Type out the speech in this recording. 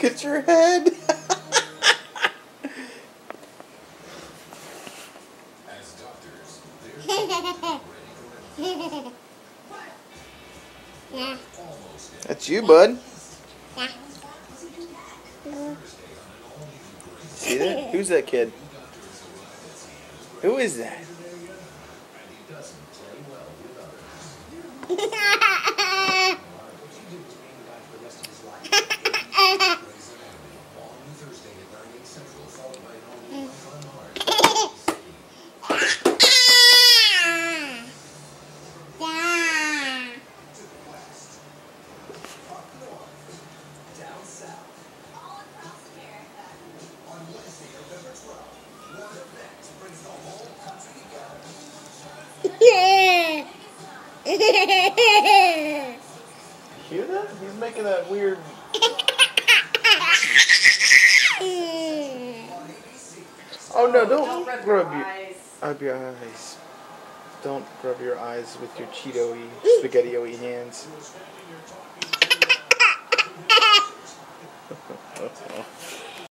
at your head. That's you, bud. See that? Who's that kid? Who is that? Hear that? He's making that weird. Oh no! Don't rub your eyes. Don't rub your eyes with your Cheeto-y, Spaghettios hands.